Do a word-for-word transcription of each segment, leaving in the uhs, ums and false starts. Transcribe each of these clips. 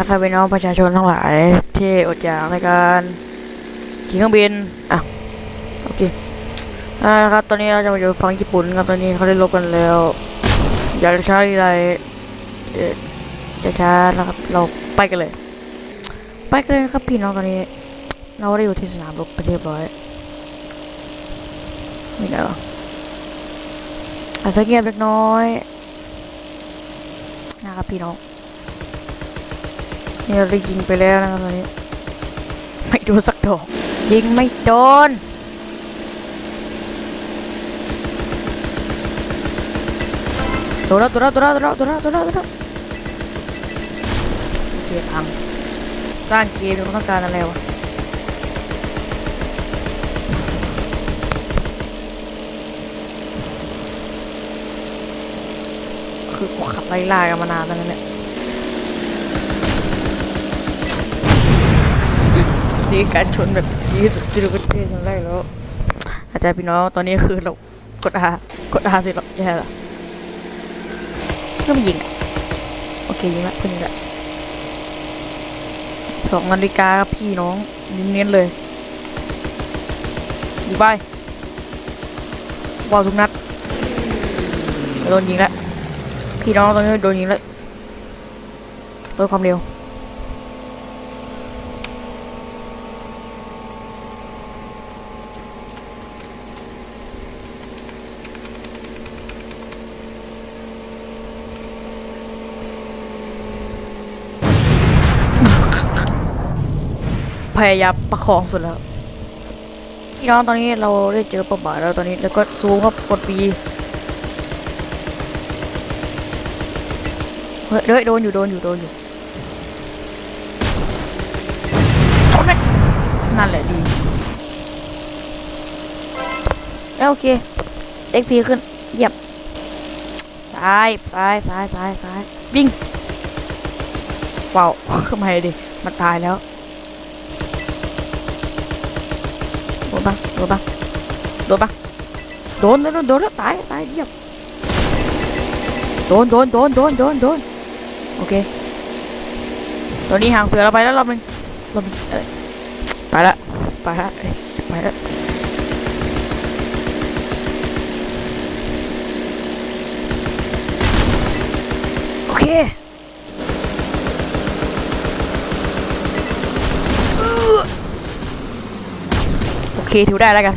นะครับพี่น้องประชาชนทั้งหลายที่อดอยากในการขี่เครื่องบินอ่ะโอเคนะครับตอนนี้เราจะมาอยู่ฝั่งญี่ปุ่นครับตอนนี้เขาได้ลบกันแล้วอย่าช้าอะไรจะช้านะครับเราไปกันเลยไปกันเลยครับพี่น้องตอนนี้เราได้อยู่ที่สนามรบไปเรียบร้อยนี่ไงวะอาจจะเงียบเล็กน้อยนะครับพี่น้องนี่เราได้ยิงไปแล้วนะครับตอนนี้ไม่โดนสักดอกยิงไม่โดนตัวละตัวละตัวละตัวละตัวละตัวละตัวละเกียร์พังสร้างเกมเราต้องการอะไรวะคือกูขับไล่ล่ากันมานานแล้วเนี่ยนี่การชนแบบที่สุดที่เราเคยเจอครั้งแรกแล้วอาจารย์พี่น้องตอนนี้คือเรากดอากดอาสิเราแย่ละก็ไม่ยิงอ่ะโอเคยิงละเพิ่งยิงละสองนาฬิกาพี่น้องยิงเน้นเลยยิงไปวาวทุกนัดโดนยิงละพี่น้องตอนนี้โดนยิงละโดนความเร็วพยายามประคองสุดแล้วพี่น้องตอนนี้เราได้เจอเป้าหมายแล้วตอนนี้แล้วก็ซูมครับกดปีเฮ้ยโดนอยู่โดนอยู่โดนอยู่นั่นแหละดีโอเคเอ็กพีขึ้นเหยียบซ้ายซ้ายซ้ายซ้ายซ้ายวิ่งว้าวทำไมดิมันตายแล้วโดนปะโดนปะโดนปะโดนโดนโดนแล้วตายตายเยี่ยมโดนโดนโดนโดนโดนโดนโอเคตัวนี้ห่างเสือเราไปแล้วรอบนึงรอบนึงไปละไปละไปละโอเคโอเคถือได้แล้วกัน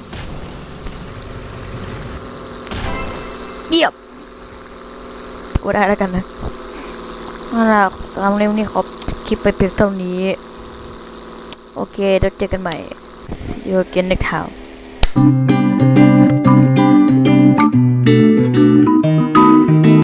เยี่ยมถือได้แล้วกันนะนั่นแหละสำหรับเรื่องนี้ขอคลิปไปเพียงเท่านี้โอเคเดี๋ยวเจอกันใหม่ See you again next time